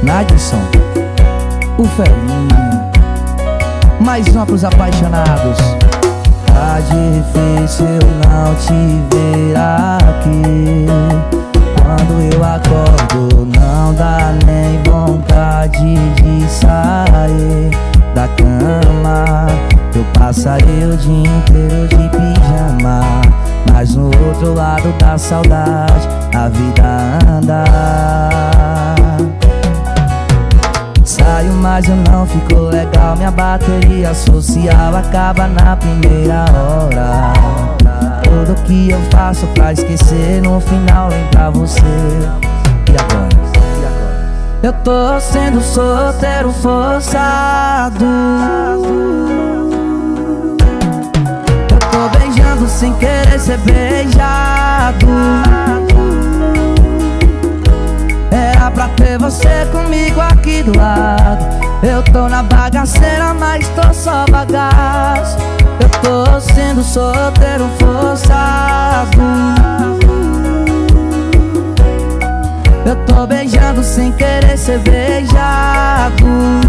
Nadson, o Ferinha. Mais uma pros apaixonados. Tá difícil não te ver aqui. Quando eu acordo não dá nem vontade de sair da cama. Eu passaria o dia inteiro de pijama, mas no outro lado da saudade a vida anda. Saio, mas eu não fico legal. Minha bateria social acaba na primeira hora. Tudo que eu faço pra esquecer, no final lembrar você. E agora? Eu tô sendo solteiro forçado. Eu tô beijando sem querer ser beijado. Era pra ter você comigo aqui do lado. Eu tô na bagaceira, mas tô só bagaço. Eu tô sendo solteiro forçado. Eu tô beijando sem querer ser beijado.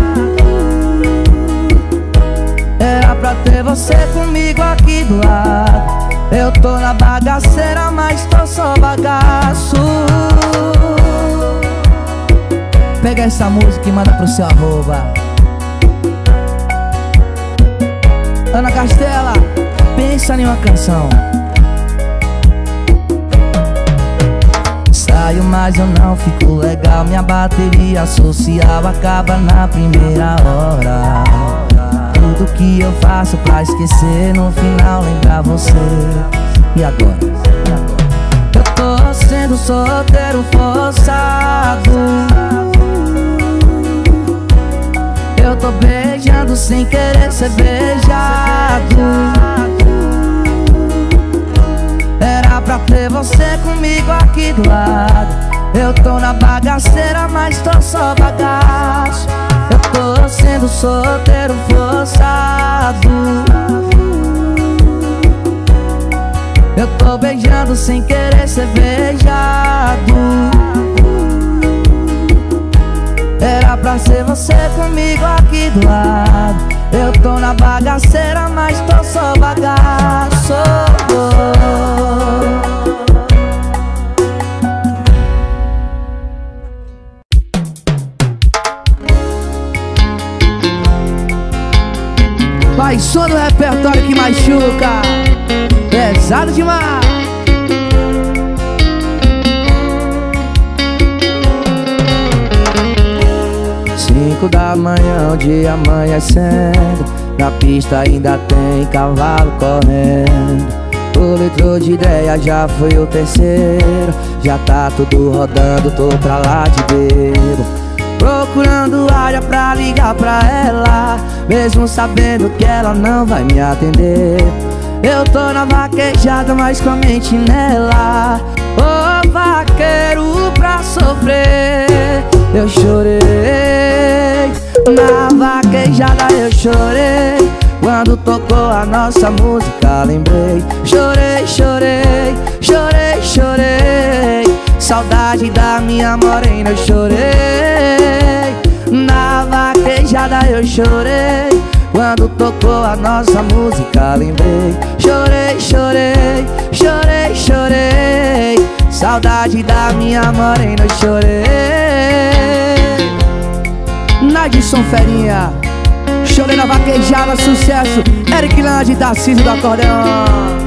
Era pra ter você comigo aqui do lado. Eu tô na bagaceira, mas tô só bagaço. Pega essa música e manda pro seu arroba. Ana Castela, pensa em uma canção. Saio, mas eu não fico legal. Minha bateria social acaba na primeira hora. Tudo que eu faço pra esquecer, no final lembrar você. E agora? Eu tô sendo solteiro forçado. Eu tô beijando sem querer ser beijado. Era pra ter você comigo aqui do lado. Eu tô na bagaceira, mas tô só bagaço. Eu tô sendo solteiro forçado. Eu tô beijando sem querer ser beijado. Era pra ser você comigo aqui do lado. Eu tô na bagaceira, mas tô só bagaço. Vai, som do repertório que machuca. Pesado demais. 5 da manhã, o dia amanhecendo. Na pista ainda tem cavalo correndo. O litro de ideia já foi o terceiro. Já tá tudo rodando, tô pra lá de bebo. Procurando área pra ligar pra ela, mesmo sabendo que ela não vai me atender. Eu tô na vaquejada, mas com a mente nela. Ô vaqueiro pra sofrer. Eu chorei, na vaquejada eu chorei. Quando tocou a nossa música lembrei. Chorei, chorei, chorei, chorei. Saudade da minha morena eu chorei. Na vaquejada eu chorei. Quando tocou a nossa música lembrei. Chorei, chorei, chorei, chorei. Saudade da minha morena eu chorei. Nadson Ferinha, chorei na vaquejada, sucesso. Eric Lande, Tarcísio do acordeão.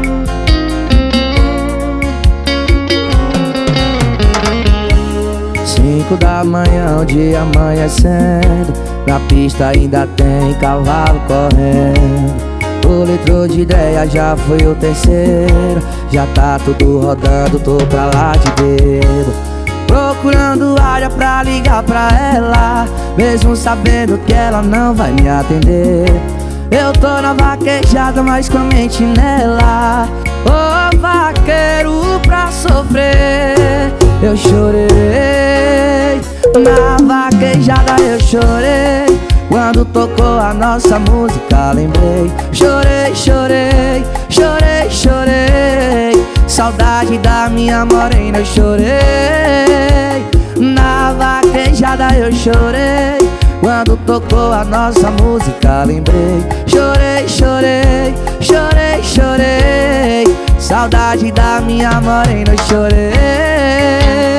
Cinco da manhã, o dia amanhecendo. Na pista ainda tem cavalo correndo. O litro de ideia já foi o terceiro. Já tá tudo rodando, tô pra lá de bebo. Procurando área pra ligar pra ela, mesmo sabendo que ela não vai me atender. Eu tô na vaquejada, mas com a mente nela. Ô vaqueiro pra sofrer. Eu chorei, na vaquejada eu chorei. Quando tocou a nossa música lembrei. Chorei, chorei, chorei, chorei. Saudade da minha morena eu chorei. Na vaquejada eu chorei. Quando tocou a nossa música lembrei. Chorei, chorei, chorei, chorei. Saudade da minha morena, eu chorei.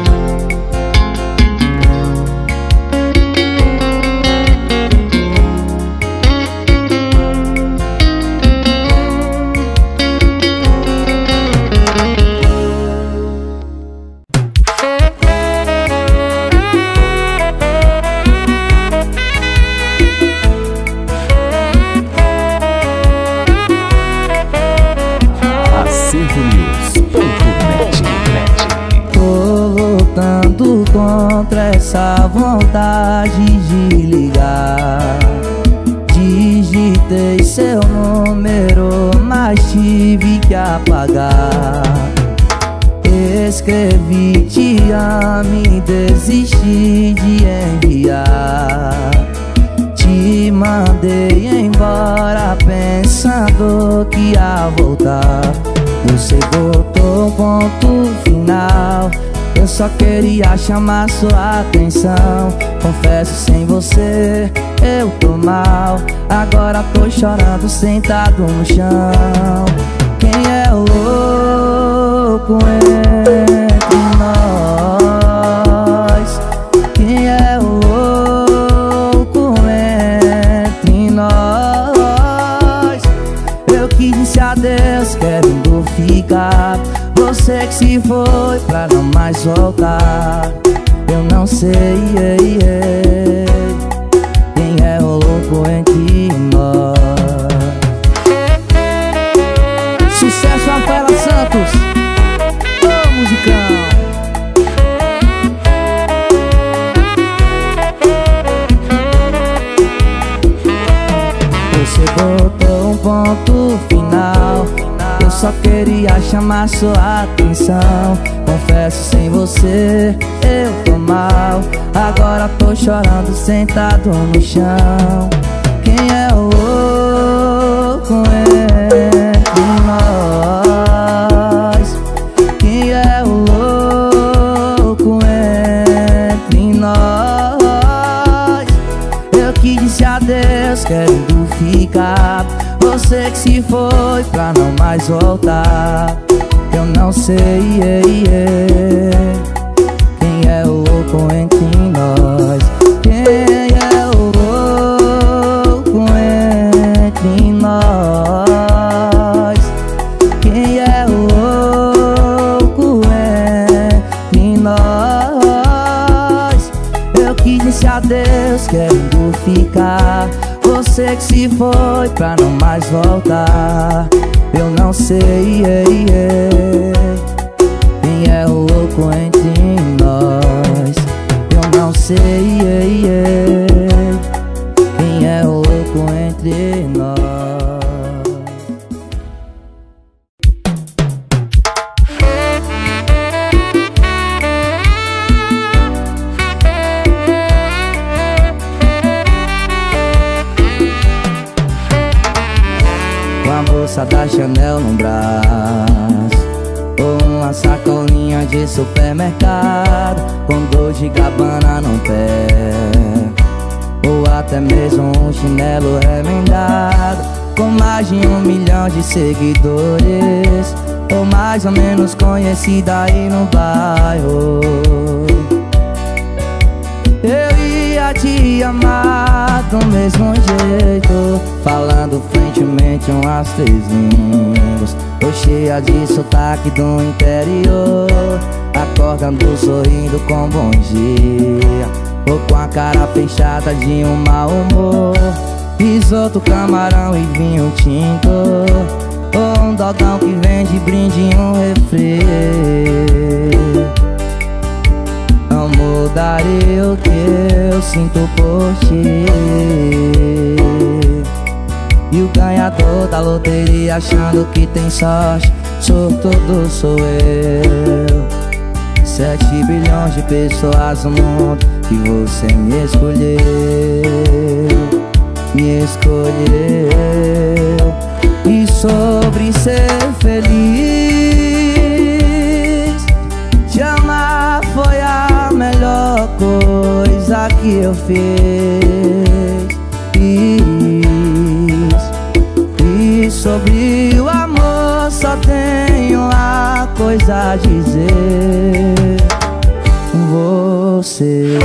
Contra essa vontade de ligar, digitei seu número, mas tive que apagar. Escrevi te amo e desisti de enviar. Te mandei embora pensando que ia voltar. Você botou ponto final. Eu só queria chamar sua atenção. Confesso, sem você eu tô mal. Agora tô chorando sentado no chão. Quem é o louco entre nós? Quem é o louco entre nós? Eu que disse adeus querendo ficar. Você que se foi pra não mais voltar. Eu não sei quem é o louco entre nós. Sucesso, Rafaela Santos, ô musicão. Você botou um ponto final. Eu só queria chamar sua atenção. Confesso, sem você eu tô mal. Agora tô chorando sentado no chão. Quem é o louco entre nós? Quem é o louco entre nós? Eu que disse adeus querendo ficar. Você que se foi pra não mais voltar. Eu não sei quem é o louco entre nós. Quem é o louco entre nós? Quem é o louco entre nós? Eu que disse adeus querendo ficar. Você que se foi pra não mais voltar. Eu não sei quem é o louco entre nós. Eu não sei quem é o louco entre nós. Bolsa da Chanel no braço, ou uma sacolinha de supermercado com Dolce & Gabbana no pé, ou até mesmo um chinelo remendado com mais de 1 milhão de seguidores, ou mais ou menos conhecida aí no bairro. Eu ia te amar do mesmo jeito, falando fluentemente umas 3 línguas. Tô cheia de sotaque do interior, acordando sorrindo com bom dia, ou com a cara fechada de um mau humor. Risoto, camarão e vinho tinto, ou um dogão que vende brinde e um refri. Não mudaria o que eu sinto por ti. E o ganhador da loteria achando que tem sorte, sortudo sou eu. 7 bilhões de pessoas no mundo e você me escolheu, me escolheu. E sobre ser feliz, te amar foi a melhor coisa. coisa que eu fiz. E sobre o amor só tenho uma coisa a dizer: você.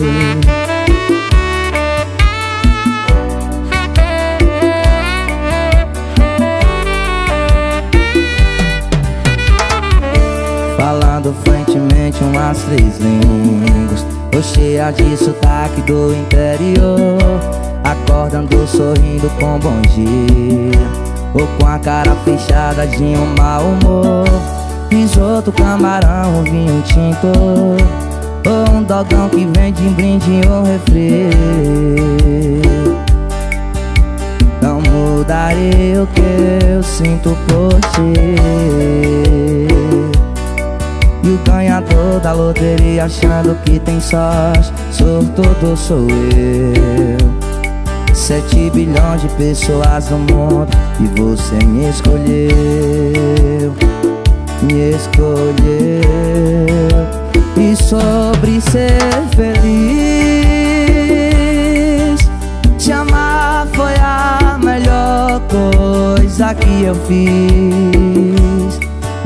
Falando fluentemente umas 3 línguas, tô cheia de sotaque do interior. Acordando sorrindo com bom dia, ou com a cara fechada de um mau humor. Risoto, camarão, vinho tinto, ou um dogão que vende em brinde ou refri. Não mudarei o que eu sinto por ti. E o ganhador da loteria achando que tem sorte, sortudo sou eu. 7 bilhões de pessoas no mundo e você me escolheu, me escolheu. E sobre ser feliz, te amar foi a melhor coisa que eu fiz.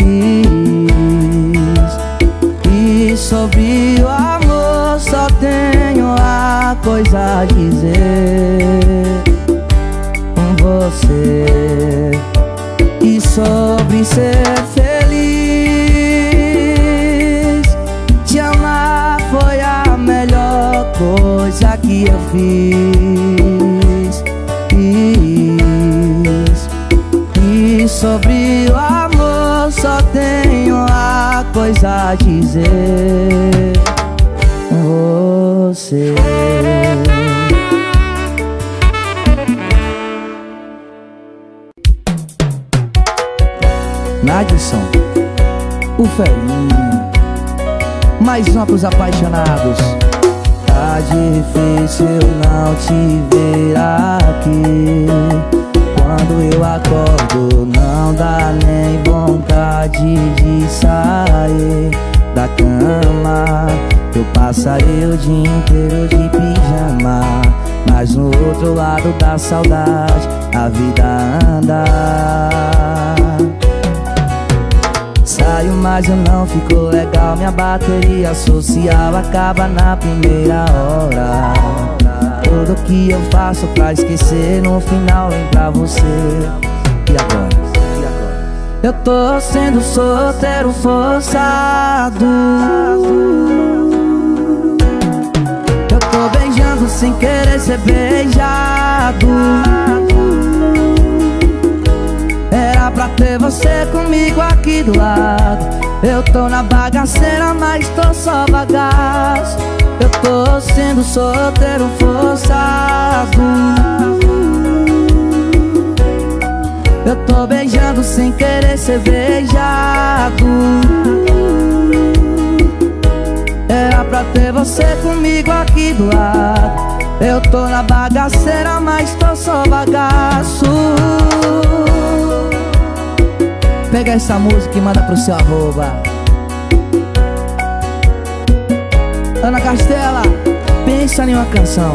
E sobre o amor só tenho uma coisa a dizer: você. E sobre ser feliz, te amar foi a melhor coisa que eu fiz. E sobre o amor só tenho uma coisa a dizer: você. Nadson, o Ferinho, mais uma pros apaixonados. Tá difícil não te ver aqui. Quando eu acordo não dá nem vontade de sair da cama. Eu passaria o dia inteiro de pijama, mas no outro lado da saudade a vida anda. Saio, mas eu não fico legal. Minha bateria social acaba na primeira hora. Tudo que eu faço pra esquecer, no final lembrar você. E agora? Eu tô sendo solteiro forçado. Eu tô beijando sem querer ser beijado. Era pra ter você comigo aqui do lado. Eu tô na bagaceira, mas tô só bagaço. Eu tô sendo solteiro forçado. Eu tô beijando sem querer ser beijado. Era pra ter você comigo aqui do lado. Eu tô na bagaceira, mas tô só bagaço. Pega essa música e manda pro seu arroba. Ana Castela, pensa em uma canção.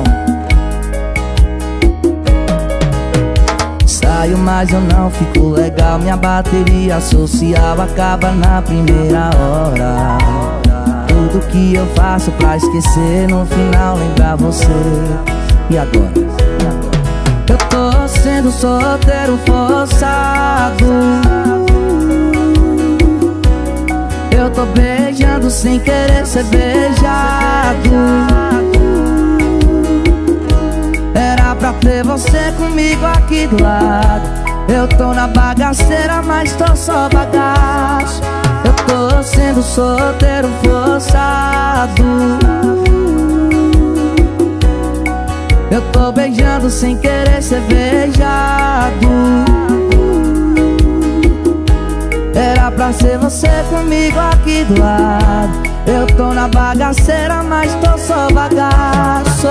Saio, mas eu não fico legal. Minha bateria social acaba na primeira hora. Tudo que eu faço pra esquecer, no final lembrar você. E agora? Eu tô sendo solteiro forçado. Eu tô beijando sem querer ser beijado. Era pra ter você comigo aqui do lado. Eu tô na bagaceira, mas tô só bagaço. Eu tô sendo solteiro forçado. Eu tô beijando sem querer ser beijado. Era pra ser você comigo aqui do lado. Eu tô na bagaceira, mas tô só bagaço.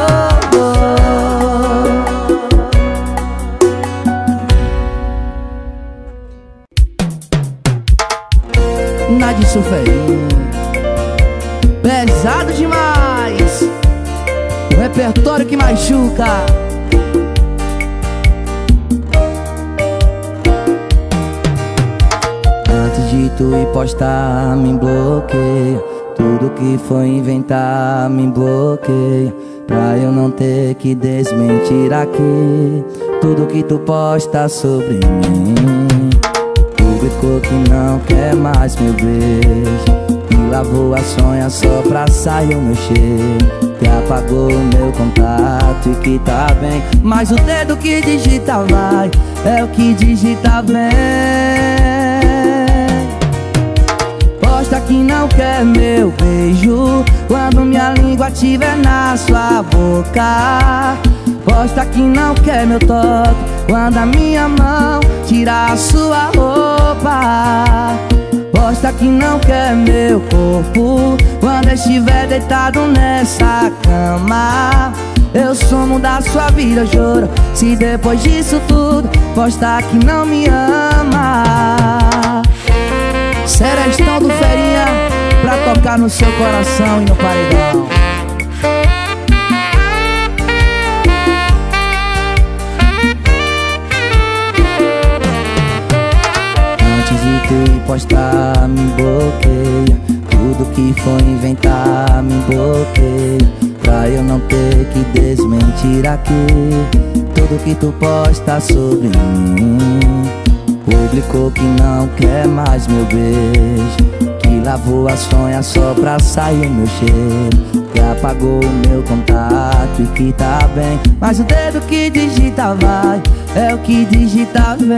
Nadson Ferinho, pesado demais. repertório que machuca. Antes de tu ir postar, me bloqueia. Tudo que foi inventar, me bloqueia. Pra eu não ter que desmentir aqui tudo que tu posta sobre mim. Publicou que não quer mais meu beijo, me lavou a sonha só pra sair o meu cheiro. Que apagou o meu contato e que tá bem, mas o dedo que digita vai, é o que digita bem. Posta que não quer meu beijo quando minha língua tiver na sua boca. Posta que não quer meu toque quando a minha mão tirar a sua roupa. Posta que não quer meu corpo quando estiver deitado nessa cama. Eu sumo da sua vida, eu juro, se depois disso tudo posta que não me ama. Serestão do Ferinha pra tocar no seu coração e no paredão. Antes de tu ir postar, me bloqueia. Tudo que for inventar, me bloqueia. Pra eu não ter que desmentir aqui tudo que tu posta sobre mim. Publicou que não quer mais meu beijo, que lavou a sonha só pra sair meu cheiro. Que apagou o meu contato e que tá bem, mas o dedo que digita vai, é o que digita bem.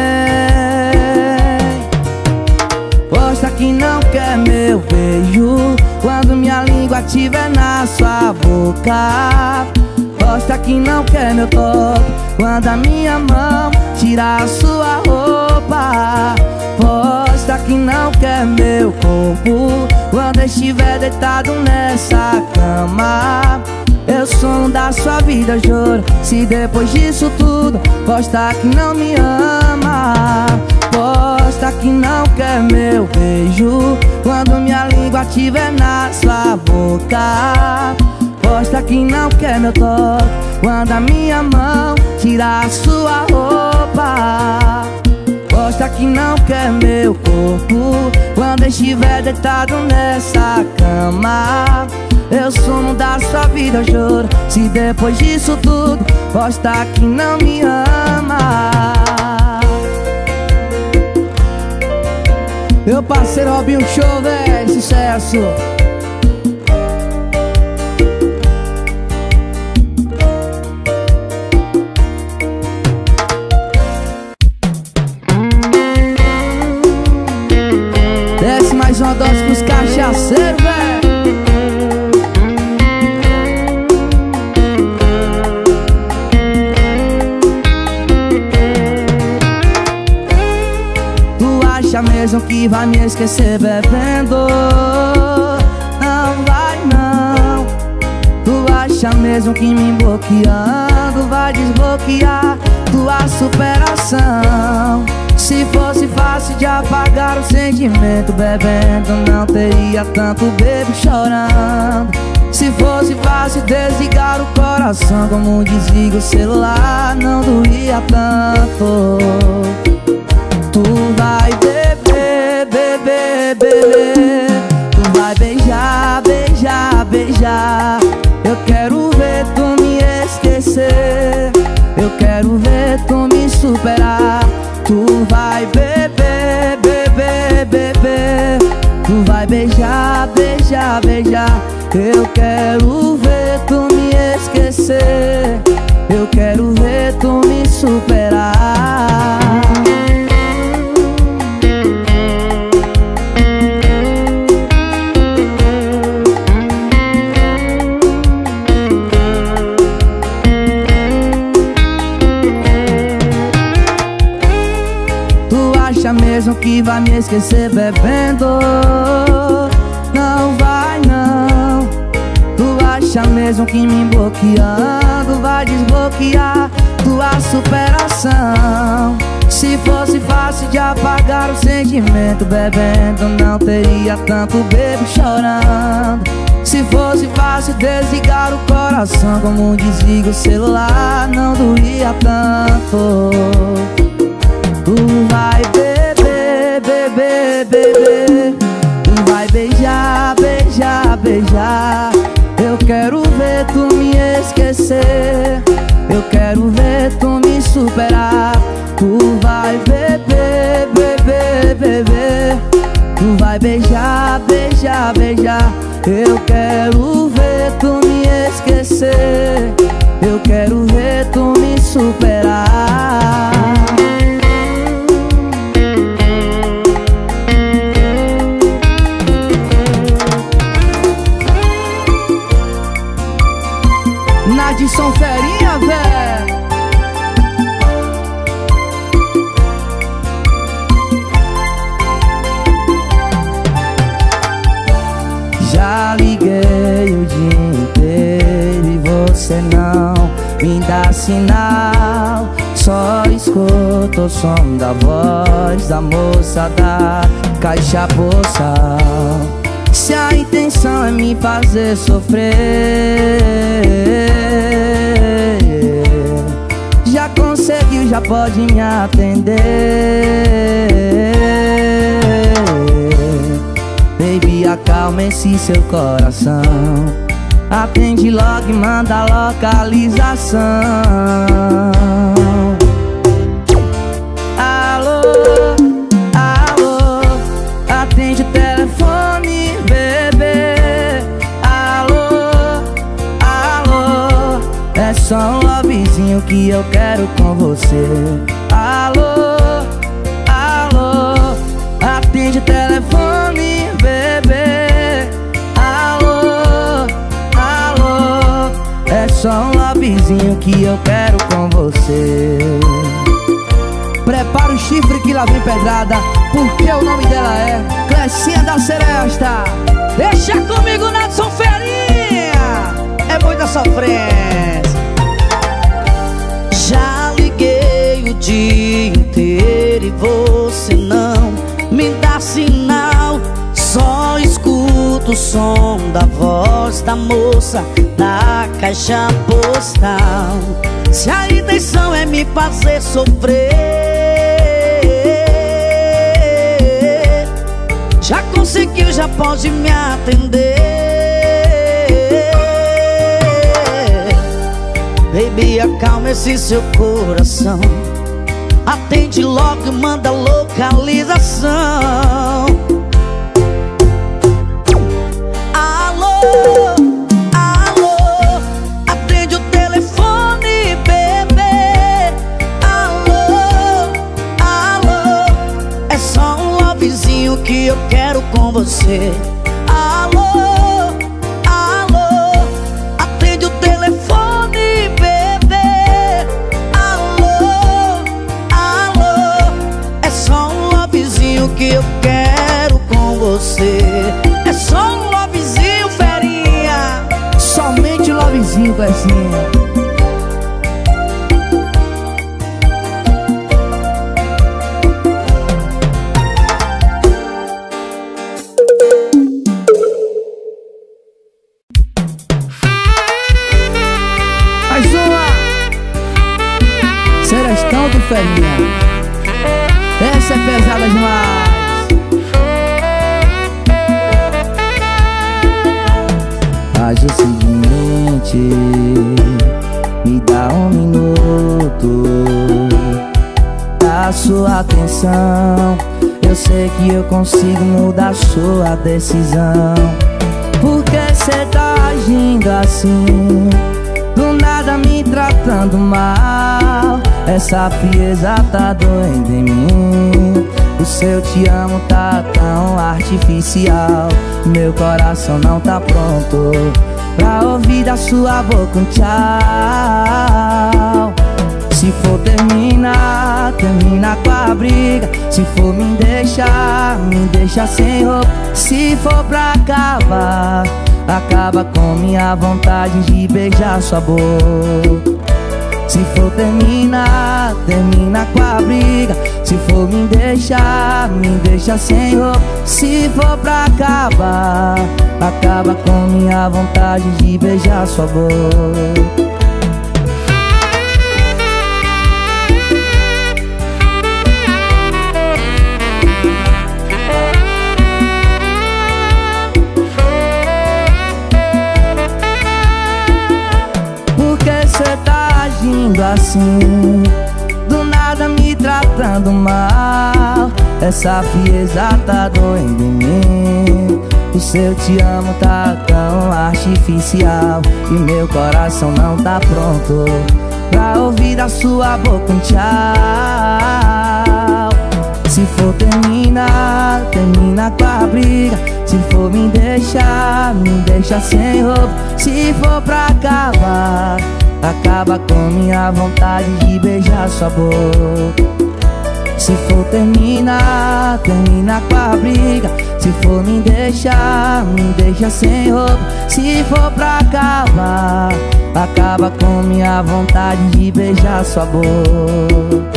Posta que não quer meu beijo quando minha língua tiver na sua boca. Posta que não quer meu toque quando a minha mão tirar a sua roupa. Posta que não quer meu corpo quando estiver deitado nessa cama. Eu sou um da sua vida, juro, se depois disso tudo posta que não me ama. Posta que não quer meu beijo quando minha língua tiver na sua boca. Posta que não quer meu toque quando a minha mão tirar a sua roupa. Posta que não quer meu corpo quando estiver deitado nessa cama. Eu sumo da sua vida, eu juro, se depois disso tudo posta que não me ama. Meu parceiro Robinho Show, véi, sucesso. Desce mais uma dose pros cachaceiros, véi. Tu acha mesmo que vai me esquecer bebendo? Não vai não. Tu acha mesmo que me bloqueando vai desbloquear tua superação? Se fosse fácil de apagar o sentimento bebendo, não teria tanto bebo chorando. Se fosse fácil desligar o coração como desliga o celular, não doía tanto. Tu vai beber, beber, beber. Tu vai beijar, beijar, beijar. Eu quero ver tu me esquecer, eu quero ver tu me superar. Tu vai beber, beber, beber. Tu vai beijar, beijar, beijar. Eu quero ver tu me esquecer, eu quero ver tu me superar. Mesmo que vai me esquecer bebendo, não vai não. Tu acha mesmo que me bloqueando vai desbloquear tua superação? Se fosse fácil de apagar o sentimento bebendo, não teria tanto bebo chorando. Se fosse fácil desligar o coração como desliga o celular, não doía tanto. Tu vai beber, beber, beber. Tu vai beijar, beijar, beijar. Eu quero ver tu me esquecer. Eu quero ver tu me superar. Tu vai beber, beber, beber. Tu vai beijar, beijar, beijar. Eu quero ver tu me esquecer. Eu quero ver tu me superar. Nadson Ferinha, véi. Já liguei o dia inteiro e você não me dá sinal. Só escuto o som da voz da moça da caixa postal. Se a intenção é me fazer sofrer, já conseguiu, já pode me atender. Baby, acalma esse seu coração. Atende logo e manda a localização. Alô, alô, atende o telefone, bebê. Alô, alô, é só um lovezinho que eu quero com você. Alô, alô, atende o telefone, bebê. Alô, alô, é só um lovezinho que eu quero com você. Prepara o chifre que lá vem pedrada, porque o nome dela é Clecinha da Seresta. Deixa comigo, Nadson Ferinha. É muita sofrência. Já liguei o dia inteiro e você não me dá sinal. Só escuto o som da voz da moça da caixa postal. Se a intenção é me fazer sofrer, já conseguiu, já pode me atender. Baby, acalma esse seu coração. Atende logo e manda localização. Alô, alô, atende o telefone, bebê. Alô, alô, é só um lovezinho que eu quero com você. Alô, alô, atende o telefone, bebê. Alô, alô, é só um lovezinho que eu quero com você. É só um lovezinho, Ferinha. Somente o lovezinho, Clecinha. Mais uma. Serestão do Ferinha. Essa é pesada demais. Faz o seguinte, me dá um minuto, dá sua atenção. Eu sei que eu consigo mudar sua decisão. Por que cê tá agindo assim? Do nada me tratando mal. Essa frieza tá doendo em mim. O seu te amo tá tão artificial. Meu coração não tá pronto pra ouvir da sua boca um tchau. Se for terminar, termina com a briga. Se for me deixa sem roupa. Se for pra acabar, acaba com minha vontade de beijar sua boca. Se for terminar, termina com a briga. Se for me deixa sem roupa. Se for pra acabar, acaba com minha vontade de beijar sua boca. Assim, do nada me tratando mal. Essa frieza tá doendo em mim. O seu te amo tá tão artificial e meu coração não tá pronto pra ouvir da sua boca um tchau. Se for terminar, termina com a briga. Se for me deixa sem roupa. Se for pra acabar, acaba com minha vontade de beijar sua boca. Se for terminar, termina com a briga. Se for me deixa sem roupa. Se for pra acabar, acaba com minha vontade de beijar sua boca.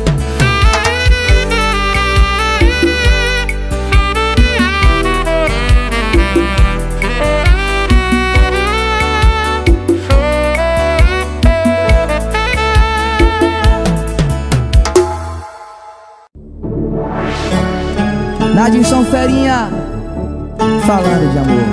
Nadinson Ferinha, falando de amor.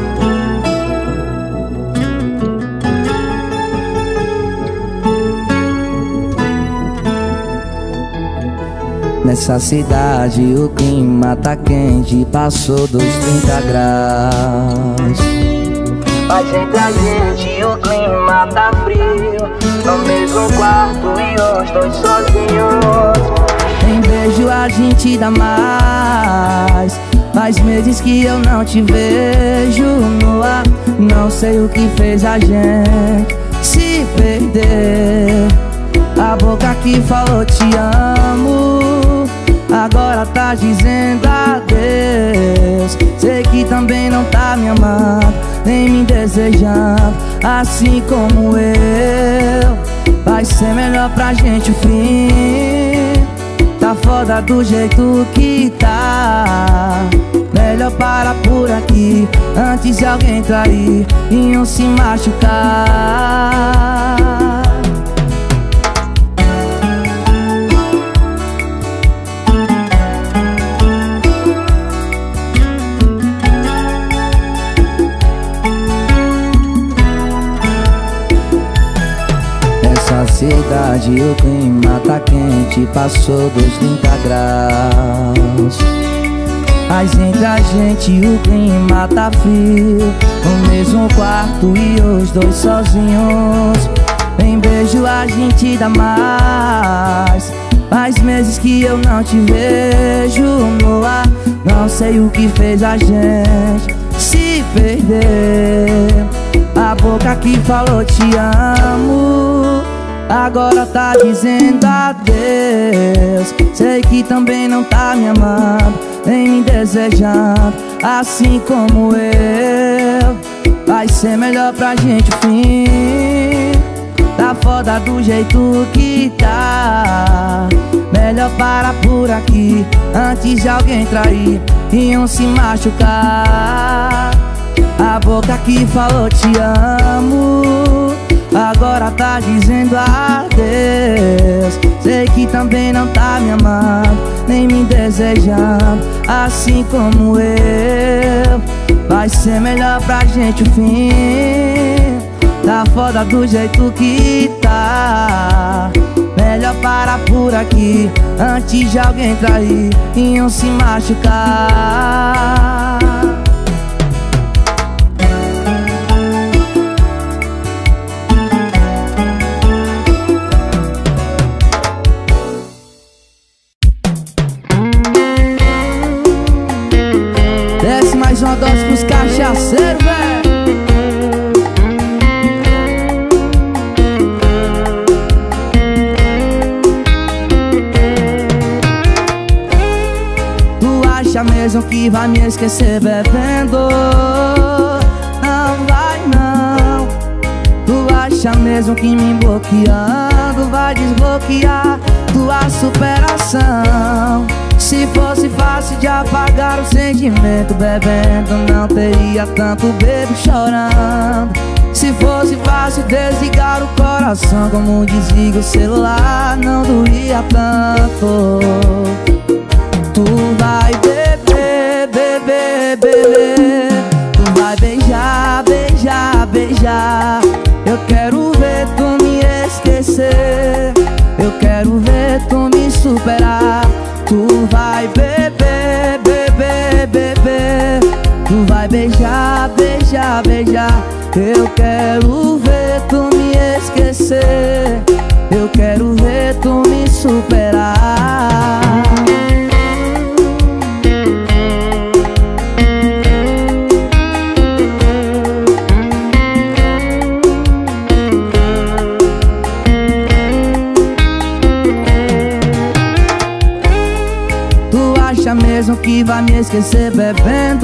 Nessa cidade o clima tá quente, passou dos 30 graus. Mas entre a gente o clima tá frio, no mesmo quarto e os dois sozinhos. Em beijo a gente dá mais. Faz meses que eu não te vejo no ar. Não sei o que fez a gente se perder. A boca que falou te amo agora tá dizendo adeus. Sei que também não tá me amando, nem me desejando, assim como eu. Vai ser melhor pra gente o fim. Tá foda do jeito que tá. Melhor parar por aqui antes de alguém trair e um se machucar. Essa cidade o clima tá quente, passou dos 30 graus. Mas entre a gente o clima tá frio, no mesmo quarto e os dois sozinhos. Em beijo a gente dá mais. Faz meses que eu não te vejo no ar. Não sei o que fez a gente se perder. A boca que falou te amo agora tá dizendo adeus. Sei que também não tá me amando, nem me desejando, assim como eu. Vai ser melhor pra gente o fim. Tá foda do jeito que tá. Melhor parar por aqui antes de alguém trair e um se machucar. A boca que falou te amo agora tá dizendo adeus. Sei que também não tá me amando, nem me desejando, assim como eu. Vai ser melhor pra gente o fim. Tá foda do jeito que tá. Melhor parar por aqui antes de alguém trair e um se machucar. Desce mais uma dose pros cachaceiros, velho. Acha mesmo que vai me esquecer bebendo? Não vai não. Tu acha mesmo mesmo que me bloqueando vai desbloquear tua superação. Se fosse fácil de apagar o sentimento bebendo, não teria tanto bebo chorando. Se fosse fácil desligar o coração como desliga o celular, não doía tanto. Tu vai beber, beber, beber. Tu vai beijar, beijar, beijar. Eu quero ver tu me esquecer. Eu quero ver tu me superar. Tu vai beber, beber, beber. Tu vai beijar, beijar, beijar. Eu quero ver tu me esquecer. Eu quero ver tu me superar. Mesmo que vai me esquecer bebendo,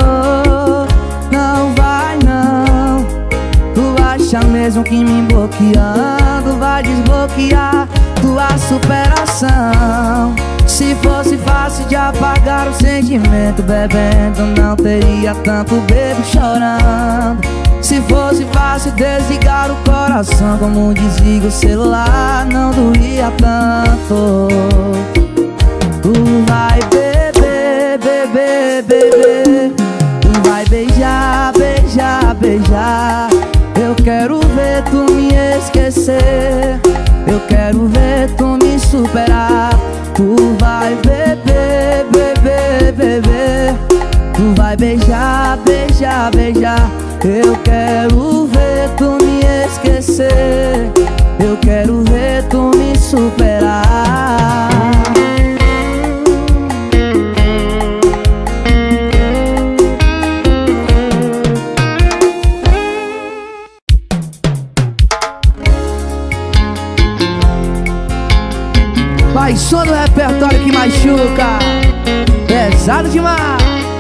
não vai não. Tu acha mesmo que me bloqueando vai desbloquear tua superação. Se fosse fácil de apagar o sentimento bebendo, não teria tanto bebo chorando. Se fosse fácil desligar o coração como desliga o celular, não doía tanto. Tu vai beber, beber, beber. Tu vai beijar, beijar, beijar. Eu quero ver tu me esquecer. Eu quero ver tu me superar. Tu vai beber, beber, beber. Tu vai beijar, beijar, beijar. Eu quero ver tu me esquecer. Eu quero ver tu me superar. Vai, som do repertório que machuca. Pesado demais.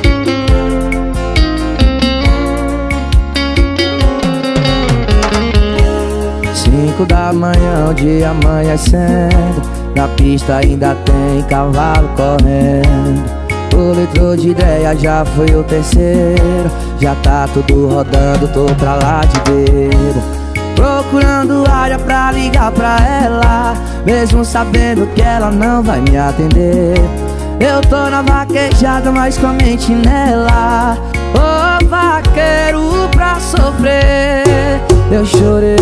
5 da manhã, o dia amanhecendo. Na pista ainda tem cavalo correndo. O litro de ideia já foi o terceiro. Já tá tudo rodando, tô pra lá de beira. Procurando área pra ligar pra ela, mesmo sabendo que ela não vai me atender. Eu tô na vaquejada, mas com a mente nela. Ô vaqueiro pra sofrer. Eu chorei,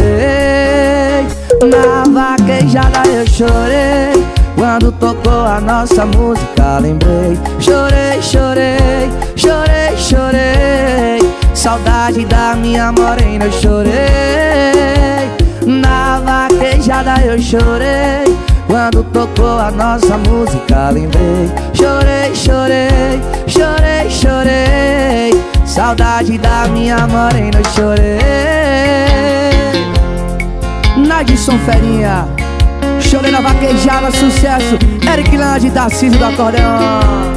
na vaquejada eu chorei. Quando tocou a nossa música lembrei. Chorei, chorei, chorei, chorei. Saudade da minha morena eu chorei. Na vaquejada eu chorei. Quando tocou a nossa música lembrei. Chorei, chorei, chorei, chorei. Saudade da minha morena eu chorei. Nadson Ferinha, chorei na vaquejada, sucesso. Eric Lande, Tarcísio do acordeão.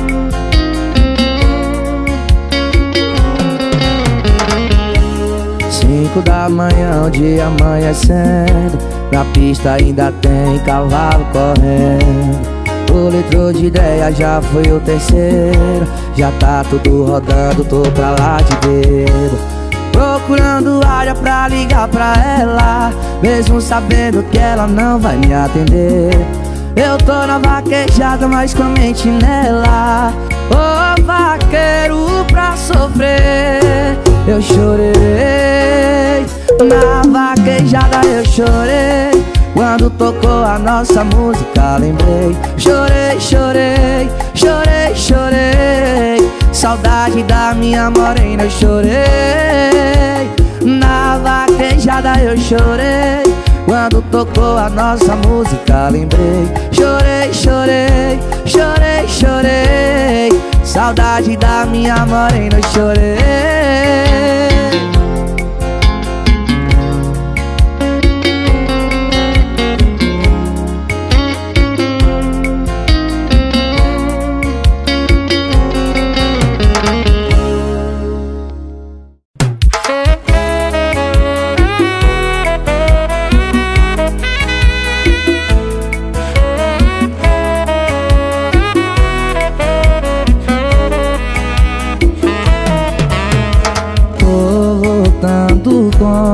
5 da manhã, o dia amanhecendo. Na pista ainda tem cavalo correndo. O litro de ideia já foi o terceiro. Já tá tudo rodando, tô pra lá de beira. Procurando área pra ligar pra ela, mesmo sabendo que ela não vai me atender. Eu tô na vaquejada, mas com a mente nela. Ô vaqueiro pra sofrer. Eu chorei, na vaquejada eu chorei. Quando tocou a nossa música lembrei. Chorei, chorei, chorei, chorei. Saudade da minha morena eu chorei. Na vaquejada eu chorei. Quando tocou a nossa música lembrei. Chorei, chorei, chorei, chorei. Saudade da minha morena eu chorei.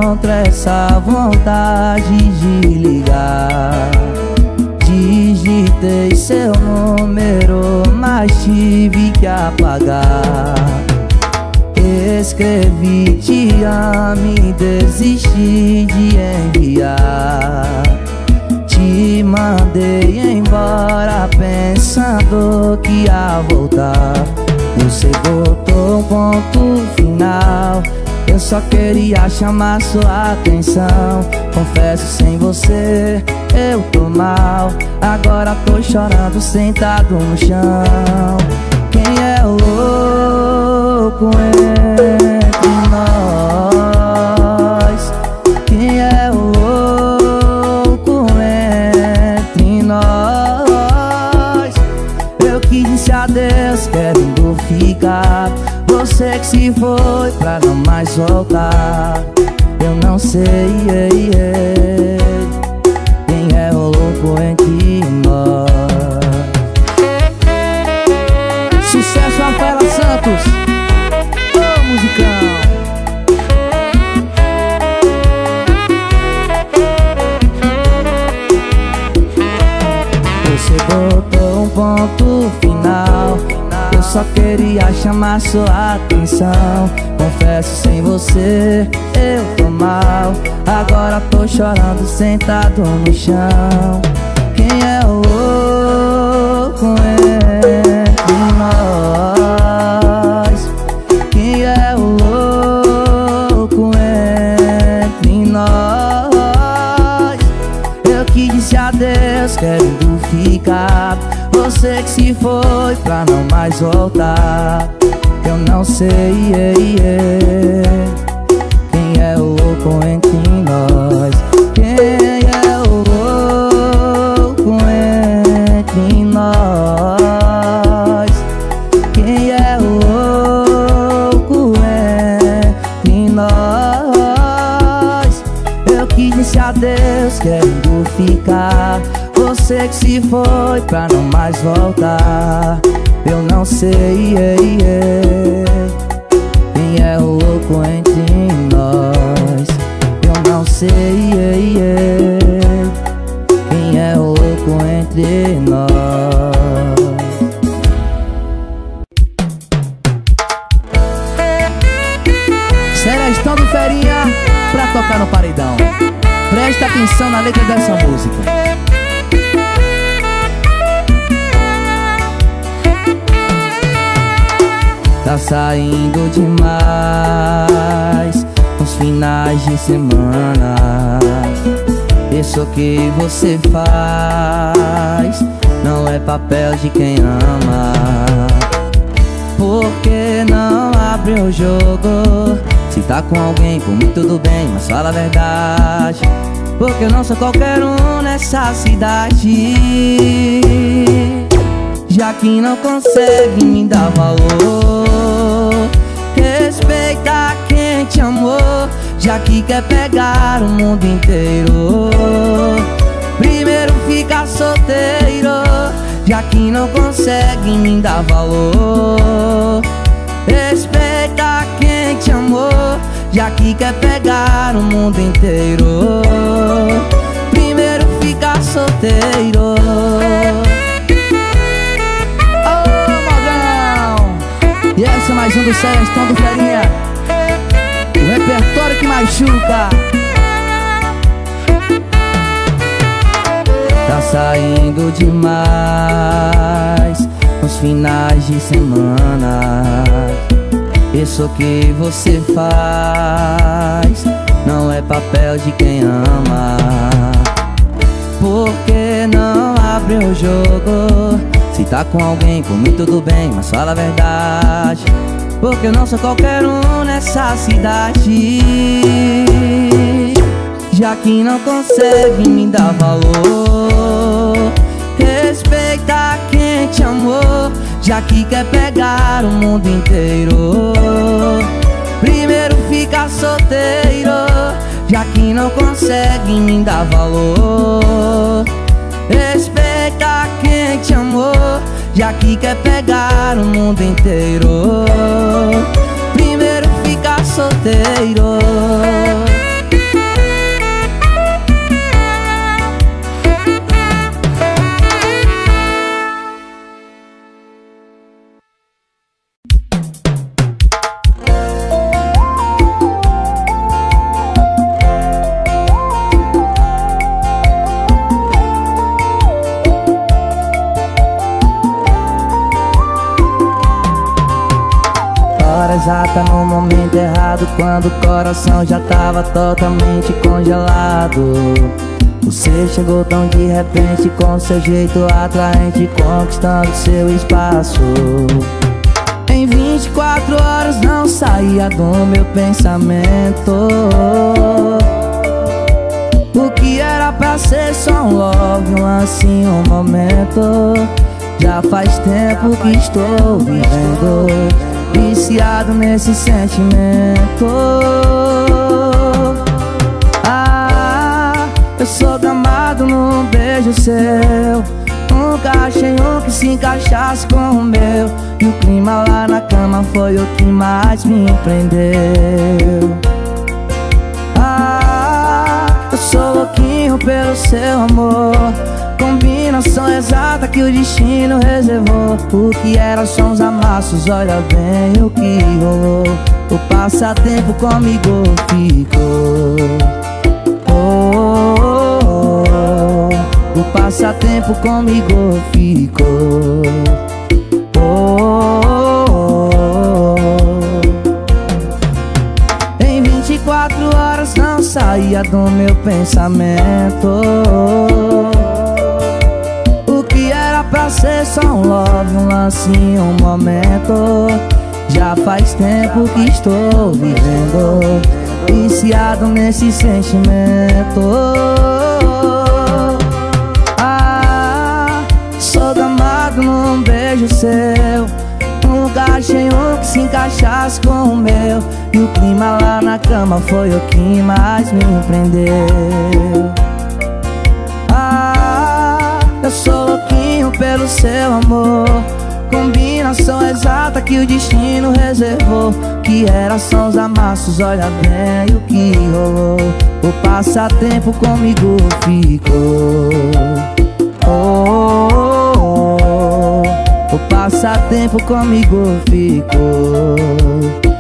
encontro essa vontade de ligar. Digitei seu número, mas tive que apagar. Escrevi te amo e desisti de enviar. Te mandei embora pensando que ia voltar. Você botou um ponto final. Eu só queria chamar sua atenção. Confesso, sem você eu tô mal. Agora tô chorando sentado no chão. Quem é o louco entre nós? Quem é o louco entre nós? Eu que disse adeus querendo ficar. Você que se foi pra não mais voltar. Eu não sei quem é o louco entre nós. Sucesso, Rafaela Santos. Ô, musicão. Você botou um ponto final. Eu só queria chamar sua atenção. Confesso, sem você eu tô mal. Agora tô chorando sentado no chão. Quem é o louco entre nós? Quem é o louco entre nós? Eu que disse adeus querendo ficar. Você que se foi pra não mais voltar. Eu não sei quem é o louco entre nós. Quem é o louco entre nós? Quem é o louco entre nós? Eu que disse adeus querendo ficar. Você que se foi pra não mais voltar. Eu não sei quem é o louco entre nós. Eu não sei quem é o louco entre nós. Serestão do Ferinha pra tocar no paredão. Presta atenção na letra dessa música. Tá saindo demais nos finais de semana. Isso que você faz não é papel de quem ama. Por que não abre o jogo? Se tá com alguém, por mim tudo bem, mas fala a verdade. Porque eu não sou qualquer um nessa cidade. Já que não consegue me dar valor, respeita quem te amou. Já que quer pegar o mundo inteiro, primeiro fica solteiro. Já que não consegue me dar valor, respeita quem te amou. Já que quer pegar o mundo inteiro, primeiro fica solteiro. E essa é mais um do Serestão do Ferinha, o repertório que machuca. Tá saindo demais nos finais de semana. Isso que você faz não é papel de quem ama. Por que não abre o jogo? Se tá com alguém, por mim tudo bem, mas fala a verdade. Porque eu não sou qualquer um nessa cidade. Já que não consegue me dar valor, respeita quem te amou. Já que quer pegar o mundo inteiro, primeiro fica solteiro. Já que não consegue me dar valor, respeita quem te amou. Já que quer pegar o mundo inteiro, primeiro fica solteiro. lado quando o coração já tava totalmente congelado. Você chegou tão de repente com seu jeito atraente, conquistando seu espaço. Em 24 horas não saía do meu pensamento. O que era pra ser só um love, um lance, um momento. Já faz tempo que estou vivendo, viciado nesse sentimento. Eu sou gamado num beijo seu. Nunca achei um que se encaixasse com o meu. E o clima lá na cama foi o que mais me prendeu. Eu sou louquinho pelo seu amor. Combinação exata que o destino reservou. O que era só uns amassos, olha bem o que rolou. O passatempo comigo ficou. O passatempo comigo ficou. Em 24 horas não saía do meu pensamento. O que era pra ser só um love, um lance, um momento. Já faz tempo que estou vivendo, viciado nesse sentimento. Sou gamado num beijo seu. Nunca achei um que se encaixasse com o meu. E o clima lá na cama foi o que mais me prendeu. Eu sou louquinho pelo seu amor. Combinação exata que o destino reservou. Que era só os amassos, olha bem o que rolou. O passatempo comigo ficou. O passatempo comigo ficou.